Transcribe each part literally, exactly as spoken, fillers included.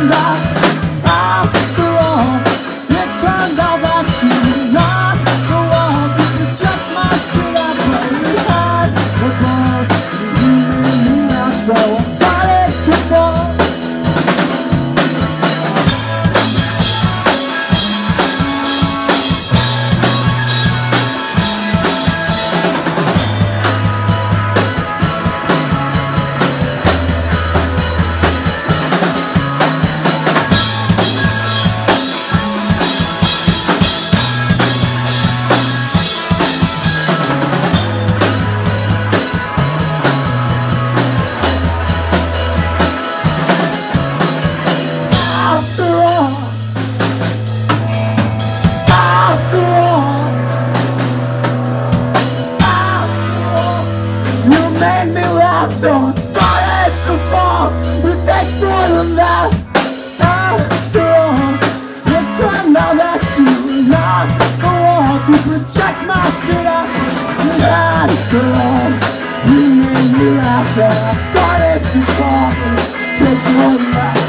turned out, after all, it turned out that you're not the one to reject my shit. I played hard, but both you and me now, so I started to fall. So I started to fall. It takes more than that. After all, it turned out that you're not the one to project my shit out. After all, you made me laugh and I started to fall. It takes more than that.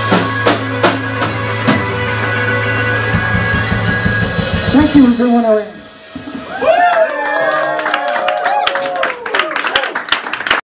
Thank you, everyone.